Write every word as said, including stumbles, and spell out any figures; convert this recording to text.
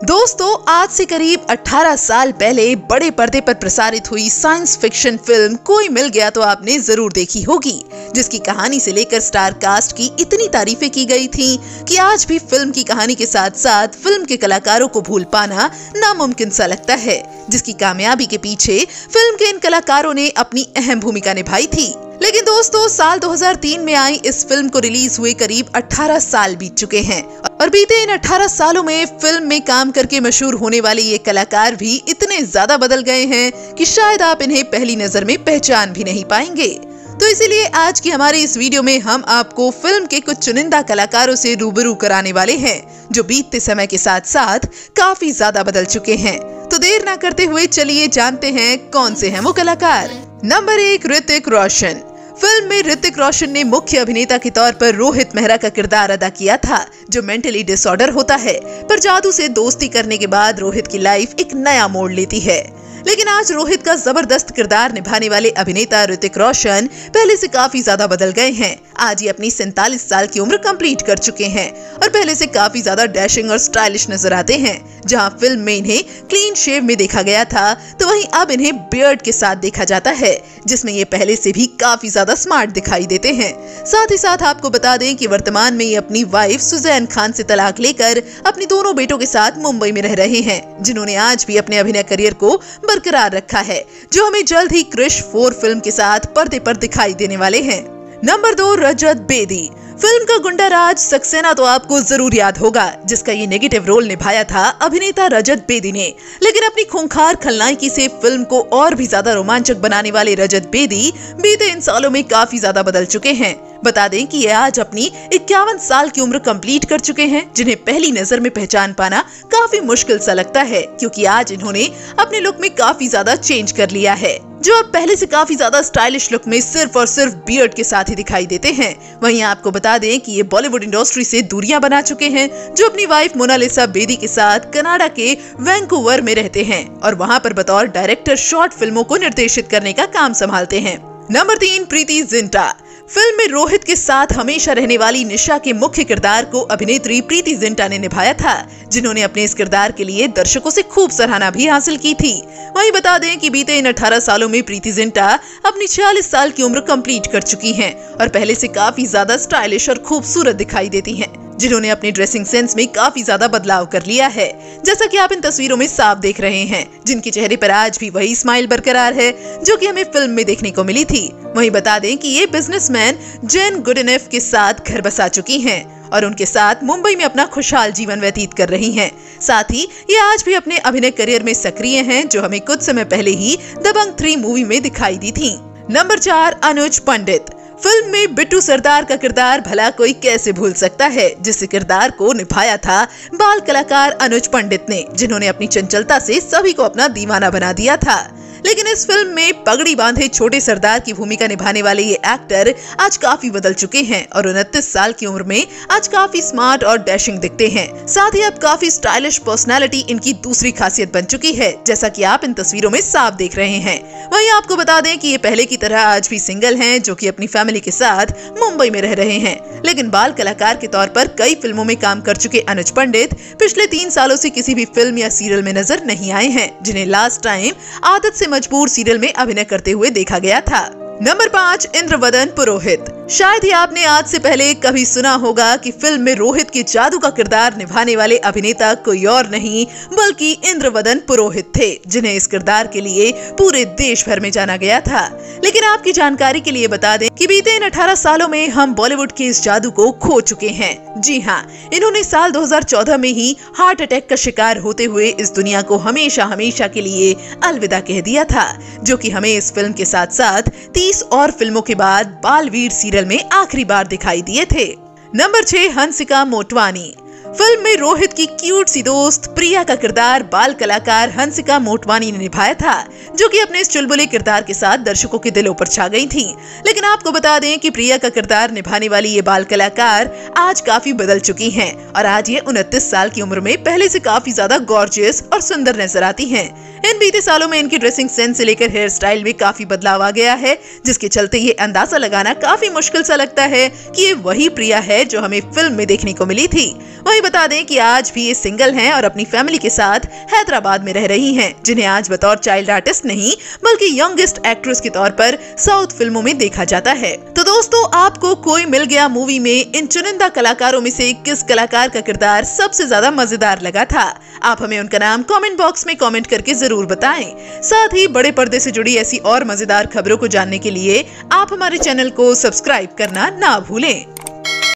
दोस्तों, आज से करीब अठारह साल पहले बड़े पर्दे पर प्रसारित हुई साइंस फिक्शन फिल्म कोई मिल गया तो आपने जरूर देखी होगी, जिसकी कहानी से लेकर स्टार कास्ट की इतनी तारीफें की गई थी कि आज भी फिल्म की कहानी के साथ साथ फिल्म के कलाकारों को भूल पाना नामुमकिन सा लगता है, जिसकी कामयाबी के पीछे फिल्म के इन कलाकारों ने अपनी अहम भूमिका निभाई थी। लेकिन दोस्तों, साल दो हज़ार तीन में आई इस फिल्म को रिलीज हुए करीब अठारह साल बीत चुके हैं और बीते इन अठारह सालों में फिल्म में काम करके मशहूर होने वाले ये कलाकार भी इतने ज्यादा बदल गए हैं कि शायद आप इन्हें पहली नजर में पहचान भी नहीं पाएंगे। तो इसीलिए आज की हमारी इस वीडियो में हम आपको फिल्म के कुछ चुनिंदा कलाकारों से रूबरू कराने वाले हैं, जो बीतते समय के साथ साथ काफी ज्यादा बदल चुके हैं। तो देर ना करते हुए चलिए जानते हैं कौन से हैं वो कलाकार। नंबर एक, ऋतिक रोशन। फिल्म में ऋतिक रोशन ने मुख्य अभिनेता के तौर पर रोहित मेहरा का किरदार अदा किया था, जो मेंटली डिसऑर्डर होता है, पर जादू से दोस्ती करने के बाद रोहित की लाइफ एक नया मोड़ लेती है। लेकिन आज रोहित का जबरदस्त किरदार निभाने वाले अभिनेता ऋतिक रोशन पहले से काफी ज्यादा बदल गए हैं। आज ये अपनी सैंतालीस साल की उम्र कंप्लीट कर चुके हैं और पहले से काफी ज्यादा डैशिंग और स्टाइलिश नजर आते हैं। जहां फिल्म में इन्हें क्लीन शेव में देखा गया था, तो वहीं अब इन्हें बियर्ड के साथ देखा जाता है, जिसमें ये पहले से भी काफी ज्यादा स्मार्ट दिखाई देते हैं। साथ ही साथ आपको बता दें कि वर्तमान में ये अपनी वाइफ सुजैन खान से तलाक लेकर अपनी दोनों बेटों के साथ मुंबई में रह रहे हैं, जिन्होंने आज भी अपने अभिनय करियर को बरकरार रखा है, जो हमें जल्द ही क्रिश फोर फिल्म के साथ पर्दे पर दिखाई देने वाले हैं। नंबर दो, रजत बेदी। फिल्म का गुंडा राज सक्सेना तो आपको जरूर याद होगा, जिसका ये नेगेटिव रोल निभाया था अभिनेता रजत बेदी ने। लेकिन अपनी खूंखार खलनायकी से फिल्म को और भी ज्यादा रोमांचक बनाने वाले रजत बेदी बीते इन सालों में काफी ज्यादा बदल चुके हैं। बता दें कि ये आज अपनी इक्यावन साल की उम्र कंप्लीट कर चुके हैं, जिन्हें पहली नजर में पहचान पाना काफी मुश्किल सा लगता है, क्योंकि आज इन्होंने अपने लुक में काफी ज्यादा चेंज कर लिया है, जो अब पहले से काफी ज्यादा स्टाइलिश लुक में सिर्फ और सिर्फ बियर्ड के साथ ही दिखाई देते हैं। वहीं आपको बता दें कि ये बॉलीवुड इंडस्ट्री से दूरियां बना चुके हैं, जो अपनी वाइफ मोनालिसा बेदी के साथ कनाडा के वैंकूवर में रहते हैं और वहां पर बतौर डायरेक्टर शॉर्ट फिल्मों को निर्देशित करने का काम संभालते हैं। नंबर तीन, प्रीति जिंटा। फिल्म में रोहित के साथ हमेशा रहने वाली निशा के मुख्य किरदार को अभिनेत्री प्रीति जिंटा ने निभाया था, जिन्होंने अपने इस किरदार के लिए दर्शकों से खूब सराहना भी हासिल की थी। वहीं बता दें कि बीते इन अठारह सालों में प्रीति जिंटा अपनी छियालीस साल की उम्र कंप्लीट कर चुकी हैं और पहले से काफी ज्यादा स्टाइलिश और खूबसूरत दिखाई देती हैं, जिन्होंने अपने ड्रेसिंग सेंस में काफी ज्यादा बदलाव कर लिया है, जैसा कि आप इन तस्वीरों में साफ देख रहे हैं, जिनके चेहरे पर आज भी वही स्माइल बरकरार है जो कि हमें फिल्म में देखने को मिली थी। वहीं बता दें कि ये बिजनेसमैन जेन गुडनेफ के साथ घर बसा चुकी हैं और उनके साथ मुंबई में अपना खुशहाल जीवन व्यतीत कर रही हैं। साथ ही ये आज भी अपने अभिनय करियर में सक्रिय हैं, जो हमें कुछ समय पहले ही दबंग थ्री मूवी में दिखाई दी थी। नंबर चार, अनुज पंडित। फिल्म में बिट्टू सरदार का किरदार भला कोई कैसे भूल सकता है, जिस किरदार को निभाया था बाल कलाकार अनुज पंडित ने, जिन्होंने अपनी चंचलता से सभी को अपना दीवाना बना दिया था। लेकिन इस फिल्म में पगड़ी बांधे छोटे सरदार की भूमिका निभाने वाले ये एक्टर आज काफी बदल चुके हैं और उनतीस साल की उम्र में आज काफी स्मार्ट और डैशिंग दिखते हैं। साथ ही अब काफी स्टाइलिश पर्सनालिटी इनकी दूसरी खासियत बन चुकी है, जैसा कि आप इन तस्वीरों में साफ देख रहे हैं। वहीं आपको बता दें कि ये पहले की तरह आज भी सिंगल हैं, जो कि अपनी फैमिली के साथ मुंबई में रह रहे हैं। लेकिन बाल कलाकार के तौर पर कई फिल्मों में काम कर चुके अनुज पंडित पिछले तीन सालों से किसी भी फिल्म या सीरियल में नजर नहीं आए हैं, जिन्हें लास्ट टाइम आदत से मजबूर सीरियल में अभिनय करते हुए देखा गया था। नंबर पाँच, इंद्रवदन पुरोहित। शायद ही आपने आज से पहले कभी सुना होगा कि फिल्म में रोहित के जादू का किरदार निभाने वाले अभिनेता कोई और नहीं बल्कि इंद्रवदन पुरोहित थे, जिन्हें इस किरदार के लिए पूरे देश भर में जाना गया था। लेकिन आपकी जानकारी के लिए बता दें कि बीते इन अठारह सालों में हम बॉलीवुड के इस जादू को खो चुके हैं। जी हाँ, इन्होंने साल दो हज़ार चौदह में ही हार्ट अटैक का शिकार होते हुए इस दुनिया को हमेशा हमेशा के लिए अलविदा कह दिया था, जो कि हमें इस फिल्म के साथ साथ तीस और फिल्मों के बाद बालवीर सीरियल में आखिरी बार दिखाई दिए थे। नंबर छह, हंसिका मोटवानी। फिल्म में रोहित की क्यूट सी दोस्त प्रिया का किरदार बाल कलाकार हंसिका मोटवानी ने निभाया था, जो कि अपने इस चुलबुले किरदार के साथ दर्शकों के दिलों पर छा गई थी। लेकिन आपको बता दें कि प्रिया का किरदार निभाने वाली ये बाल कलाकार आज काफी बदल चुकी हैं और आज ये उनतीस साल की उम्र में पहले से काफी ज्यादा गॉर्जियस और सुंदर नजर आती हैं। इन बीते सालों में इनकी ड्रेसिंग सेंस से लेकर हेयर स्टाइल में काफी बदलाव आ गया है, जिसके चलते ये अंदाजा लगाना काफी मुश्किल सा लगता है कि ये वही प्रिया है जो हमें फिल्म में देखने को मिली थी। वहीं बता दें कि आज भी ये सिंगल हैं और अपनी फैमिली के साथ हैदराबाद में रह रही हैं, जिन्हें आज बतौर चाइल्ड आर्टिस्ट नहीं बल्कि यंगेस्ट एक्ट्रेस के तौर पर साउथ फिल्मों में देखा जाता है। तो दोस्तों, आपको कोई मिल गया मूवी में इन चुनिंदा कलाकारों में से किस कलाकार का किरदार सबसे ज्यादा मजेदार लगा था? आप हमें उनका नाम कमेंट बॉक्स में कमेंट करके जरूर बताएं। साथ ही बड़े पर्दे से जुड़ी ऐसी और मजेदार खबरों को जानने के लिए आप हमारे चैनल को सब्सक्राइब करना ना भूलें।